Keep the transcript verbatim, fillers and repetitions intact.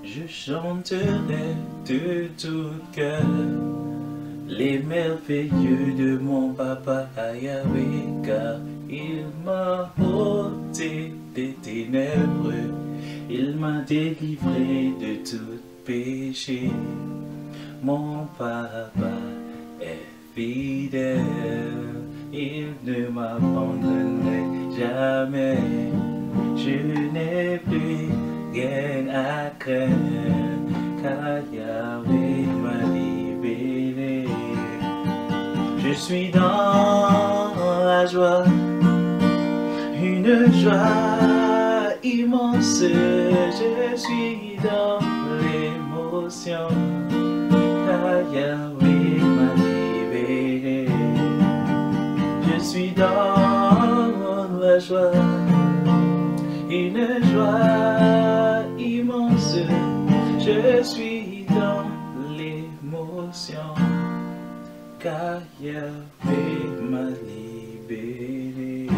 Je chanterai de tout cœur les merveilleux de mon papa Yahweh, car il m'a ôté des ténèbres, il m'a délivré de tout péché. Mon papa est fidèle, il ne m'abandonne jamais. Je n'ai plus rien à craindre, car Yahweh m'a libéré. Je suis dans la joie, une joie immense. Je suis dans l'émotion, car Yahweh m'a libéré. Je suis dans la joie, une joie immense. Je suis dans l'émotion, car Yahweh m'a libéré.